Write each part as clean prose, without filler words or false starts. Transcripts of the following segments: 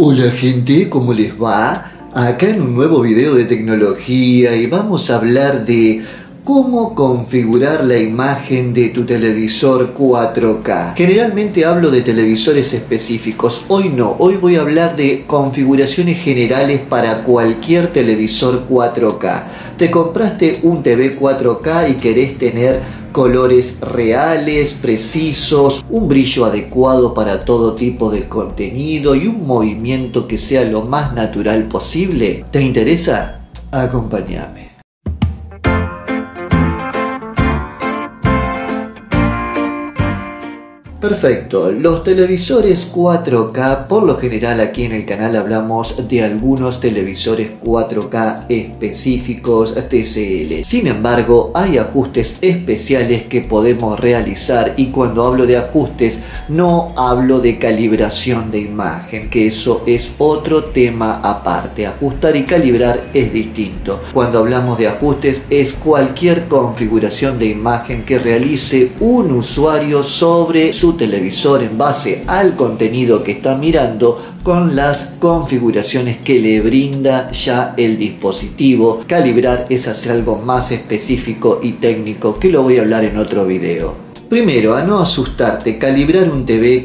Hola gente, ¿cómo les va? Acá en un nuevo video de tecnología y vamos a hablar de cómo configurar la imagen de tu televisor 4K. Generalmente hablo de televisores específicos, hoy no, hoy voy a hablar de configuraciones generales para cualquier televisor 4K. Te compraste un TV 4K y querés tener colores reales, precisos, un brillo adecuado para todo tipo de contenido y un movimiento que sea lo más natural posible. ¿Te interesa? Acompáñame. Perfecto, los televisores 4K, por lo general aquí en el canal hablamos de algunos televisores 4K específicos TCL. Sin embargo, hay ajustes especiales que podemos realizar y cuando hablo de ajustes no hablo de calibración de imagen, que eso es otro tema aparte. Ajustar y calibrar es distinto. Cuando hablamos de ajustes es cualquier configuración de imagen que realice un usuario sobre su televisor en base al contenido que está mirando con las configuraciones que le brinda ya el dispositivo. Calibrar es hacer algo más específico y técnico que lo voy a hablar en otro video. Primero, a no asustarte, calibrar un TV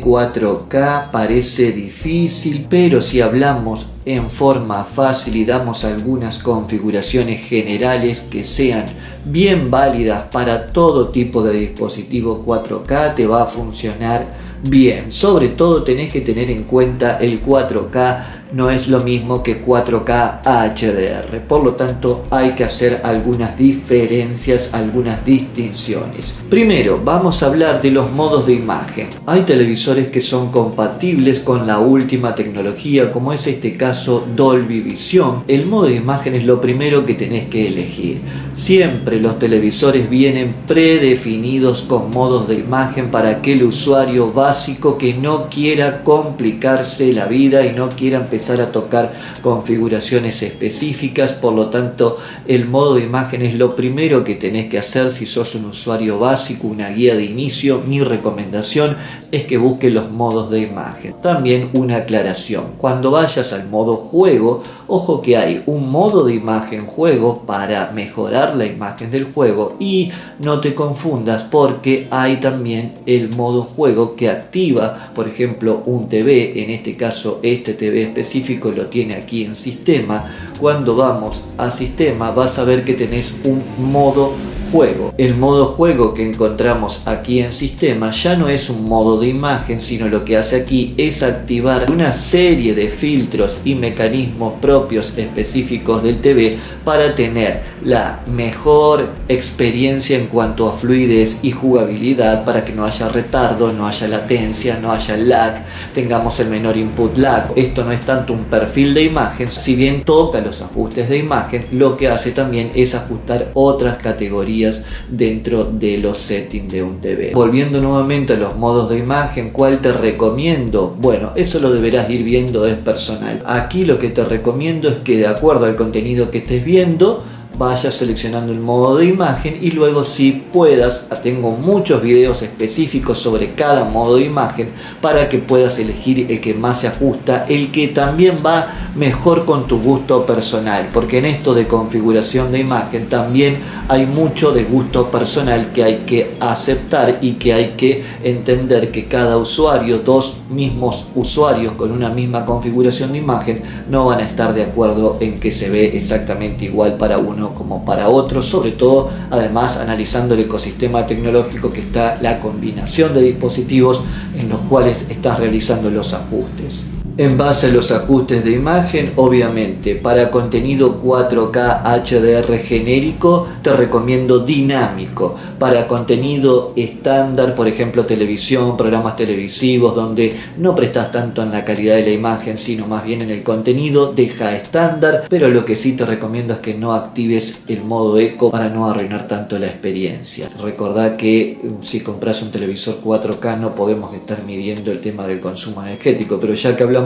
4K parece difícil, pero si hablamos en forma fácil y damos algunas configuraciones generales que sean bien válidas para todo tipo de dispositivo 4K, te va a funcionar bien. Sobre todo tenés que tener en cuenta el 4K no es lo mismo que 4K HDR, por lo tanto hay que hacer algunas diferencias, algunas distinciones. Primero vamos a hablar de los modos de imagen. Hay televisores que son compatibles con la última tecnología, como es este caso Dolby Vision. El modo de imagen es lo primero que tenés que elegir. Siempre los televisores vienen predefinidos con modos de imagen para aquel usuario básico que no quiera complicarse la vida y no quiera empezar a tocar configuraciones específicas. Por lo tanto, el modo de imagen es lo primero que tenés que hacer si sos un usuario básico, una guía de inicio. Mi recomendación es que busques los modos de imagen. También una aclaración: cuando vayas al modo juego, ojo que hay un modo de imagen juego para mejorar la imagen del juego, y no te confundas porque hay también el modo juego que activa, por ejemplo, un TV, en este caso este TV específico lo tiene aquí en sistema. Cuando vamos a sistema vas a ver que tenés un modo juego. El modo juego que encontramos aquí en sistema ya no es un modo de imagen, sino lo que hace aquí es activar una serie de filtros y mecanismos propios específicos del TV para tener la mejor experiencia en cuanto a fluidez y jugabilidad, para que no haya retardo, no haya latencia, no haya lag, tengamos el menor input lag. Esto no es tanto un perfil de imagen, si bien toca los ajustes de imagen, lo que hace también es ajustar otras categorías dentro de los settings de un TV. Volviendo nuevamente a los modos de imagen, ¿cuál te recomiendo? Bueno, eso lo deberás ir viendo, es personal. Aquí lo que te recomiendo es que, de acuerdo al contenido que estés viendo, vayas seleccionando el modo de imagen y luego, si puedas, tengo muchos videos específicos sobre cada modo de imagen para que puedas elegir el que más se ajusta, el que también va mejor con tu gusto personal, porque en esto de configuración de imagen también hay mucho de gusto personal que hay que aceptar y que hay que entender que cada usuario, dos mismos usuarios con una misma configuración de imagen, no van a estar de acuerdo en que se ve exactamente igual para uno como para otro, sobre todo además analizando el ecosistema tecnológico que está, la combinación de dispositivos en los cuales estás realizando los ajustes. En base a los ajustes de imagen, obviamente, para contenido 4K HDR genérico te recomiendo dinámico. Para contenido estándar, por ejemplo televisión, programas televisivos donde no prestas tanto en la calidad de la imagen sino más bien en el contenido, deja estándar, pero lo que sí te recomiendo es que no actives el modo eco para no arruinar tanto la experiencia. Recordá que si compras un televisor 4K no podemos estar midiendo el tema del consumo energético, pero ya que hablamos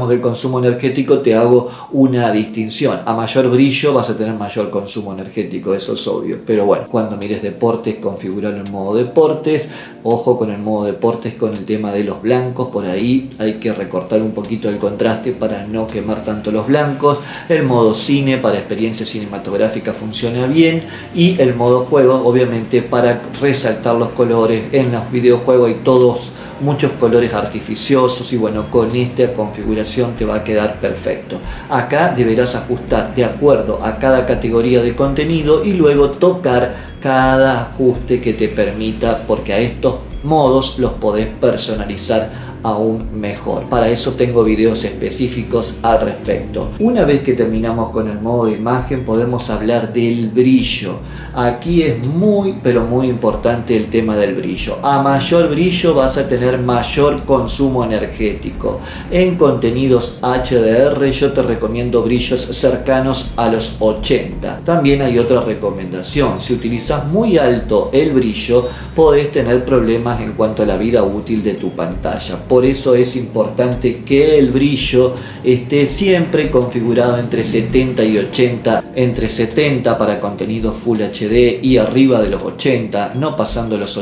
hablamos del consumo energético, te hago una distinción. A mayor brillo vas a tener mayor consumo energético, eso es obvio. Pero bueno, cuando mires deportes, configurarlo en modo deportes. Ojo con el modo deportes, con el tema de los blancos. Por ahí hay que recortar un poquito el contraste para no quemar tanto los blancos. El modo cine para experiencia cinematográfica funciona bien. Y el modo juego, obviamente, para resaltar los colores. En los videojuegos hay muchos colores artificiosos y bueno, con esta configuración te va a quedar perfecto. Acá deberás ajustar de acuerdo a cada categoría de contenido y luego tocar cada ajuste que te permita, porque a estos modos los podés personalizar aún mejor. Para eso tengo videos específicos al respecto. Una vez que terminamos con el modo de imagen, podemos hablar del brillo. Aquí es muy pero muy importante el tema del brillo. A mayor brillo vas a tener mayor consumo energético. En contenidos HDR yo te recomiendo brillos cercanos a los 80. También hay otra recomendación: si utilizas muy alto el brillo podés tener problemas en cuanto a la vida útil de tu pantalla. Por eso es importante que el brillo esté siempre configurado entre 70 y 80, entre 70 para contenido Full HD y arriba de los 80, no pasando los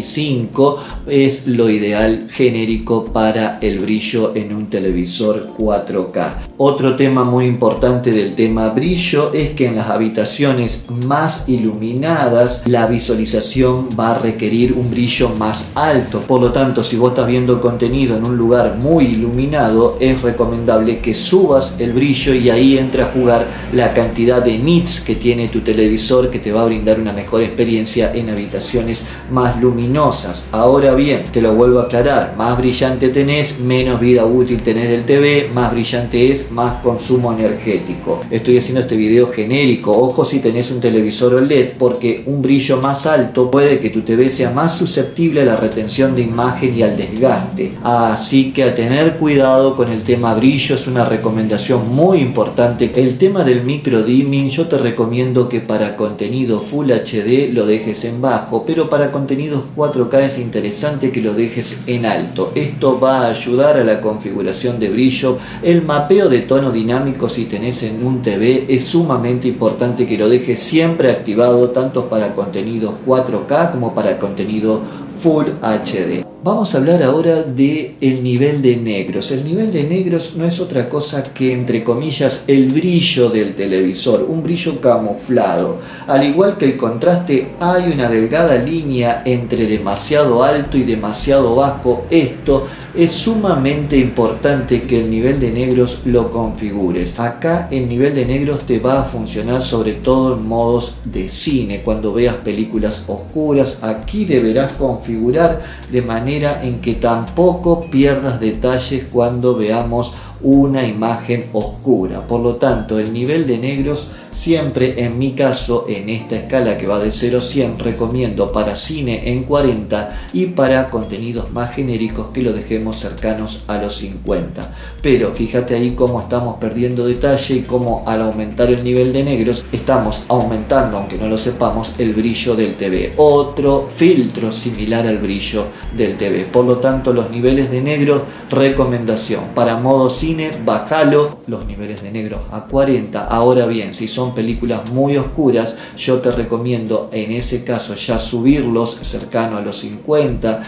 85, es lo ideal genérico para el brillo en un televisor 4K. Otro tema muy importante del tema brillo es que en las habitaciones más iluminadas la visualización va a requerir un brillo más alto. Por lo tanto, si vos estás viendo contenido en un lugar muy iluminado, es recomendable que subas el brillo y ahí entra a jugar la cantidad de nits que tiene tu televisor, que te va a brindar una mejor experiencia en habitaciones más luminosas. Ahora bien, te lo vuelvo a aclarar: más brillante tenés, menos vida útil tenés del TV, más brillante es, más consumo energético. Estoy haciendo este video genérico. Ojo si tenés un televisor OLED, porque un brillo más alto puede que tu TV sea más susceptible a la retención de imagen y al desgaste. Así que a tener cuidado con el tema brillo, es una recomendación muy importante. El tema del micro dimming, yo te recomiendo que para contenido Full HD lo dejes en bajo, pero para contenidos 4K es interesante que lo dejes en alto. Esto va a ayudar a la configuración de brillo. El mapeo de tono dinámico, si tenés en un TV, es sumamente importante que lo dejes siempre activado, tanto para contenido 4K como para contenido Full HD. Vamos a hablar ahora del nivel de negros. El nivel de negros no es otra cosa que, entre comillas, el brillo del televisor, un brillo camuflado. Al igual que el contraste, hay una delgada línea entre demasiado alto y demasiado bajo. Esto es sumamente importante que el nivel de negros lo configures. Acá el nivel de negros te va a funcionar sobre todo en modos de cine, cuando veas películas oscuras. Aquí deberás configurar de manera en que tampoco pierdas detalles cuando veamos una imagen oscura. Por lo tanto, el nivel de negros siempre, en mi caso, en esta escala que va de 0 a 100, recomiendo para cine en 40 y para contenidos más genéricos que lo dejemos cercanos a los 50. Pero fíjate ahí cómo estamos perdiendo detalle y cómo al aumentar el nivel de negros estamos aumentando, aunque no lo sepamos, el brillo del TV. Otro filtro similar al brillo del TV. Por lo tanto, los niveles de negro, recomendación para modo cine, bájalo los niveles de negro a 40. Ahora bien, si son películas muy oscuras, yo te recomiendo en ese caso ya subirlos cercano a los 50,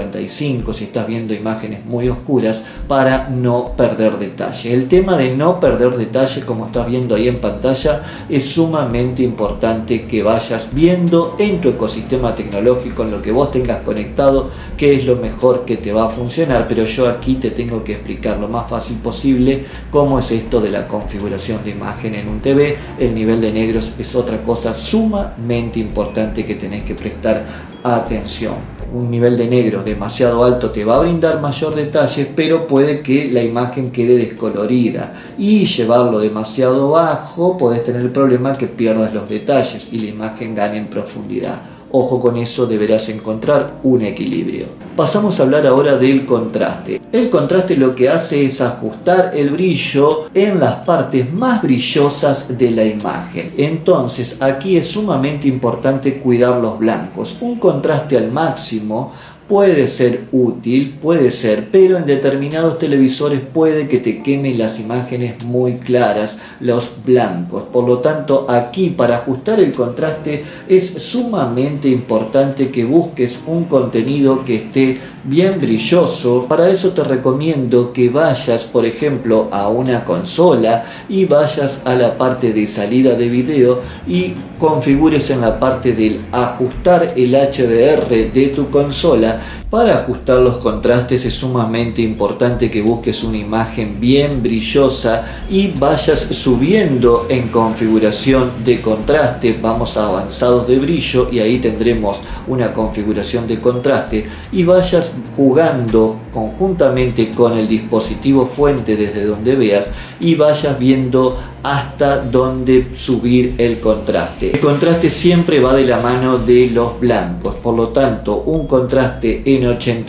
55, si estás viendo imágenes muy oscuras, para no perder detalle. El tema de no perder detalle, como estás viendo ahí en pantalla, es sumamente importante que vayas viendo en tu ecosistema tecnológico, en lo que vos tengas conectado, qué es lo mejor que te va a funcionar. Pero yo aquí te tengo que explicar lo más fácil posible cómo es esto de la configuración de imagen en un TV. El nivel de negros es otra cosa sumamente importante que tenés que prestar atención. Un nivel de negros demasiado alto te va a brindar mayor detalle, pero puede que la imagen quede descolorida, y llevarlo demasiado bajo podés tener el problema que pierdas los detalles y la imagen gane en profundidad. Ojo con eso, deberás encontrar un equilibrio. Pasamos a hablar ahora del contraste. El contraste lo que hace es ajustar el brillo en las partes más brillosas de la imagen. Entonces aquí es sumamente importante cuidar los blancos. Un contraste al máximo puede ser útil, puede ser, pero en determinados televisores puede que te quemen las imágenes muy claras, los blancos. Por lo tanto, aquí para ajustar el contraste es sumamente importante que busques un contenido que esté bien brilloso. Para eso te recomiendo que vayas, por ejemplo, a una consola y vayas a la parte de salida de video y configures en la parte del ajustar el HDR de tu consola. Para ajustar los contrastes es sumamente importante que busques una imagen bien brillosa y vayas subiendo en configuración de contraste. Vamos a avanzados de brillo y ahí tendremos una configuración de contraste, y vayas jugando conjuntamente con el dispositivo fuente desde donde veas y vayas viendo hasta dónde subir el contraste. El contraste siempre va de la mano de los blancos, por lo tanto un contraste en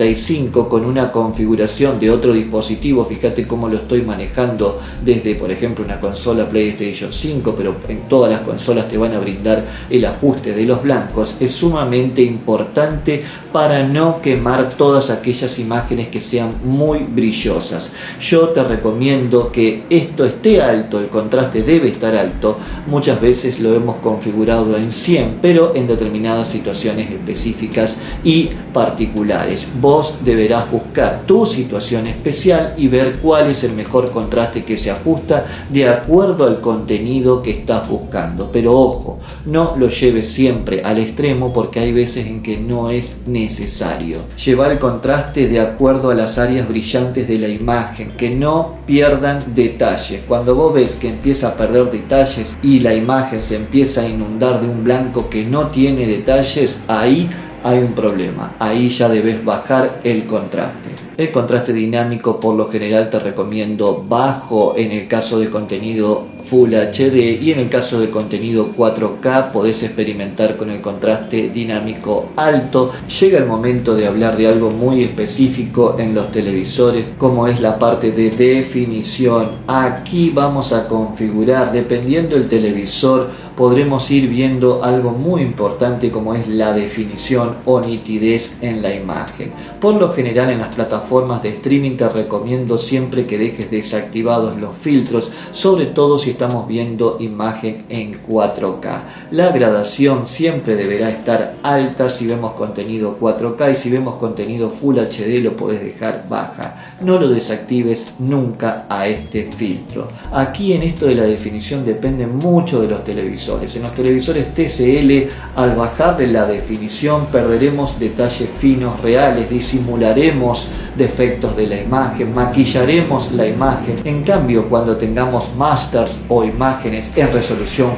85 con una configuración de otro dispositivo, fíjate cómo lo estoy manejando desde, por ejemplo, una consola PlayStation 5, pero en todas las consolas te van a brindar el ajuste de los blancos, es sumamente importante para no quemar todas aquellas imágenes que sean muy brillosas. Yo te recomiendo que esto esté alto, el contraste debe estar alto. Muchas veces lo hemos configurado en 100, pero en determinadas situaciones específicas y particulares. Vos deberás buscar tu situación especial y ver cuál es el mejor contraste que se ajusta de acuerdo al contenido que estás buscando. Pero ojo, no lo lleves siempre al extremo, porque hay veces en que no es necesario. Lleva el contraste de acuerdo a las áreas brillantes de la imagen, que no pierdan detalles. Cuando vos ves que empieza a perder detalles y la imagen se empieza a inundar de un blanco que no tiene detalles, ahí hay un problema, ahí ya debes bajar el contraste. El contraste dinámico por lo general te recomiendo bajo en el caso de contenido Full HD, y en el caso de contenido 4K podés experimentar con el contraste dinámico alto. Llega el momento de hablar de algo muy específico en los televisores, como es la parte de definición. Aquí vamos a configurar, dependiendo del televisor, podremos ir viendo algo muy importante como es la definición o nitidez en la imagen. Por lo general en las plataformas de streaming te recomiendo siempre que dejes desactivados los filtros, sobre todo si estamos viendo imagen en 4K. La gradación siempre deberá estar alta si vemos contenido 4K, y si vemos contenido Full HD lo podés dejar baja. No lo desactives nunca a este filtro. Aquí en esto de la definición depende mucho de los televisores. En los televisores TCL, al bajarle la definición perderemos detalles finos reales, disimularemos defectos de la imagen, maquillaremos la imagen. En cambio, cuando tengamos masters o imágenes en resolución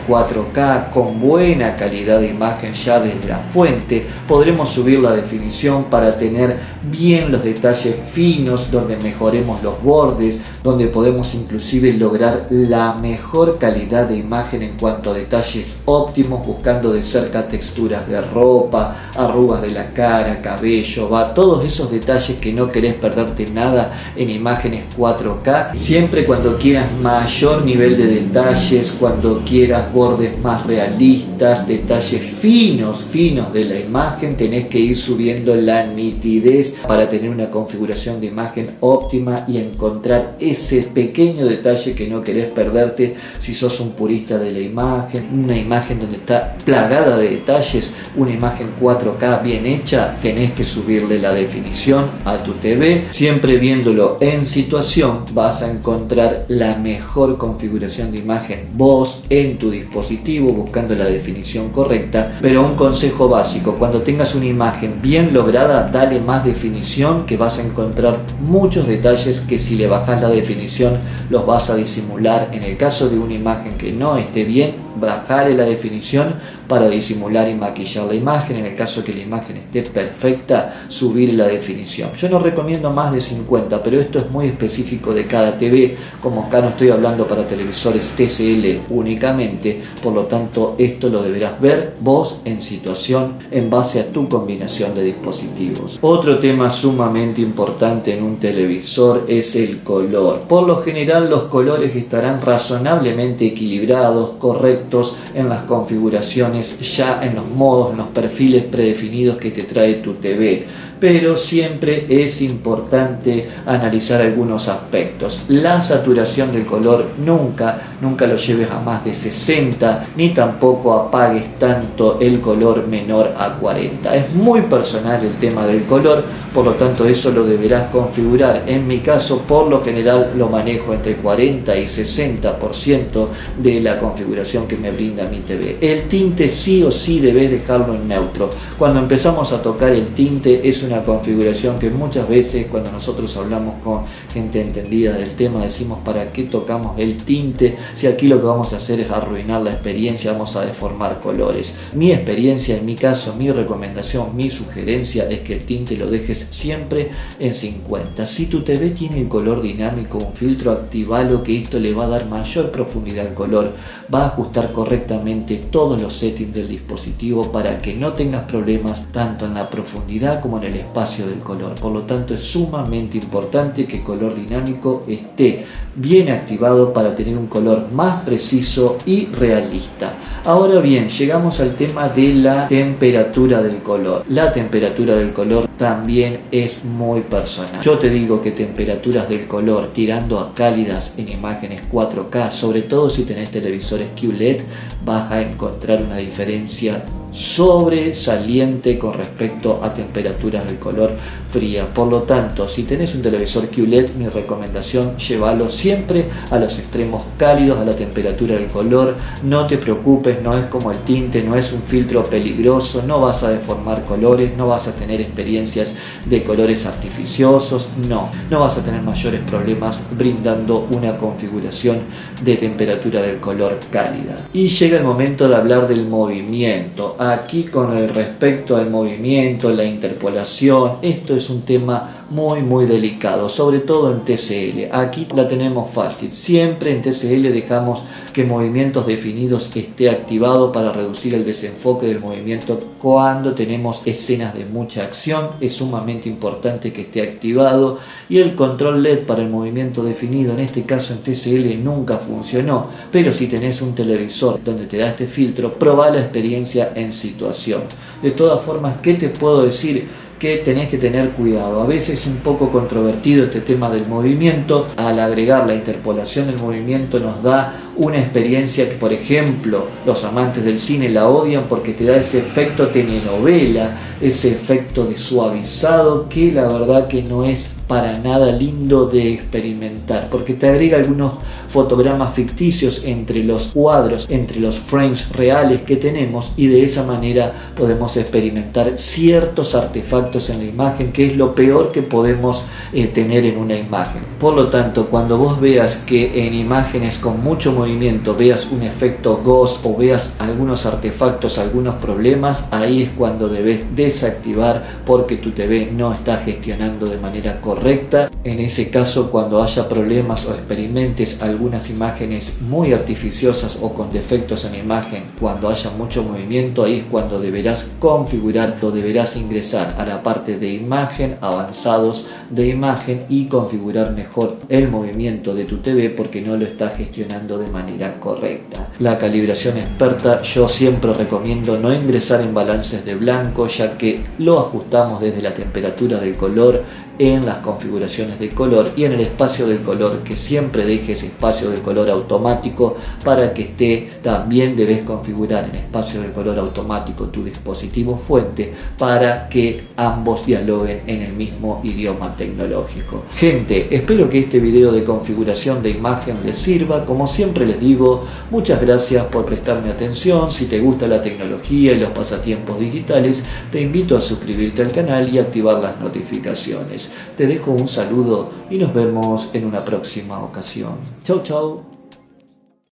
4K con buena calidad de imagen ya desde la fuente, podremos subir la definición para tener bien los detalles finos, donde mejoremos los bordes, donde podemos inclusive lograr la mejor calidad de imagen en cuanto a detalles óptimos, buscando de cerca texturas de ropa, arrugas de la cara, cabello, todos esos detalles que no querés perderte nada en imágenes 4K. Siempre cuando quieras mayor nivel de detalles, cuando quieras bordes más realistas, detalles finos de la imagen, tenés que ir subiendo la nitidez para tener una configuración de imagen óptima y encontrar ese pequeño detalle que no querés perderte. Si sos un purista de la imagen, una imagen donde está plagada de detalles, una imagen 4K bien hecha, tenés que subirle la definición a tu TV. Siempre viéndolo en situación vas a encontrar la mejor configuración de imagen vos en tu dispositivo, buscando la definición correcta. Pero un consejo básico: cuando tengas una imagen bien lograda, dale más definición, que vas a encontrar muchos detalles que si le bajas la definición los vas a disimular. En el caso de una imagen que no esté bien, bajarle la definición para disimular y maquillar la imagen. En el caso que la imagen esté perfecta, subir la definición. Yo no recomiendo más de 50, pero esto es muy específico de cada TV, como acá no estoy hablando para televisores TCL únicamente, por lo tanto esto lo deberás ver vos en situación en base a tu combinación de dispositivos. Otro tema sumamente importante en un televisor es el color. Por lo general los colores estarán razonablemente equilibrados, correctos en las configuraciones, ya en los modos, en los perfiles predefinidos que te trae tu TV. pero siempre es importante analizar algunos aspectos. La saturación del color nunca lo lleves a más de 60, ni tampoco apagues tanto el color menor a 40. Es muy personal el tema del color, por lo tanto eso lo deberás configurar. En mi caso, por lo general, lo manejo entre 40 y 60% de la configuración que me brinda mi TV. El tinte sí o sí debes dejarlo en neutro. Cuando empezamos a tocar el tinte es una configuración que muchas veces cuando nosotros hablamos con gente entendida del tema decimos: ¿para qué tocamos el tinte? Si aquí lo que vamos a hacer es arruinar la experiencia, vamos a deformar colores. Mi experiencia, en mi caso, mi recomendación, mi sugerencia es que el tinte lo dejes siempre en 50. Si tu TV tiene el color dinámico, un filtro, activalo, que esto le va a dar mayor profundidad al color, va a ajustar correctamente todos los settings del dispositivo para que no tengas problemas tanto en la profundidad como en el espacio del color. Por lo tanto, es sumamente importante que el color dinámico esté bien activado para tener un color más preciso y realista. Ahora bien, llegamos al tema de la temperatura del color. La temperatura del color también es muy personal. Yo te digo que temperaturas del color tirando a cálidas en imágenes 4K, sobre todo si tenés televisores QLED, vas a encontrar una diferencia sobresaliente con respecto a temperaturas del color fría. Por lo tanto, si tenés un televisor QLED, mi recomendación, llévalo siempre a los extremos cálidos, a la temperatura del color. No te preocupes, no es como el tinte, no es un filtro peligroso, no vas a deformar colores, no vas a tener experiencias de colores artificiosos, no vas a tener mayores problemas brindando una configuración de temperatura del color cálida. Y llega el momento de hablar del movimiento. Aquí, con el respecto al movimiento, la interpolación, esto es un tema muy delicado, sobre todo en TCL. Aquí la tenemos fácil. Siempre en TCL dejamos que movimientos definidos esté activado para reducir el desenfoque del movimiento cuando tenemos escenas de mucha acción. Es sumamente importante que esté activado. Y el control LED para el movimiento definido, en este caso en TCL nunca funcionó, pero si tenés un televisor donde te da este filtro, probá la experiencia en situación. De todas formas, ¿qué te puedo decir? Que tenés que tener cuidado. A veces es un poco controvertido este tema del movimiento. Al agregar la interpolación del movimiento nos da una experiencia que, por ejemplo, los amantes del cine la odian porque te da ese efecto telenovela, ese efecto de suavizado que la verdad que no es para nada lindo de experimentar, porque te agrega algunos fotogramas ficticios entre los cuadros, entre los frames reales que tenemos, y de esa manera podemos experimentar ciertos artefactos en la imagen, que es lo peor que podemos tener en una imagen. Por lo tanto, cuando vos veas que en imágenes con mucho movimiento veas un efecto ghost o veas algunos artefactos, algunos problemas, ahí es cuando debes desactivar porque tu TV no está gestionando de manera correcta. En ese caso, cuando haya problemas o experimentes algunas imágenes muy artificiosas o con defectos en la imagen, cuando haya mucho movimiento, ahí es cuando deberás configurar o deberás ingresar a la parte de imagen, avanzados de imagen, y configurar mejor el movimiento de tu TV porque no lo está gestionando de manera correcta. La calibración experta, yo siempre recomiendo no ingresar en balances de blanco, ya que lo ajustamos desde la temperatura del color en las configuraciones de color y en el espacio del color, que siempre dejes espacio del color automático para que esté. También debes configurar en espacio del color automático tu dispositivo fuente para que ambos dialoguen en el mismo idioma tecnológico. Gente, espero que este video de configuración de imagen les sirva. Como siempre les digo, muchas gracias por prestarme atención. Si te gusta la tecnología y los pasatiempos digitales, te invito a suscribirte al canal y activar las notificaciones. Te dejo un saludo y nos vemos en una próxima ocasión. Chau, chau.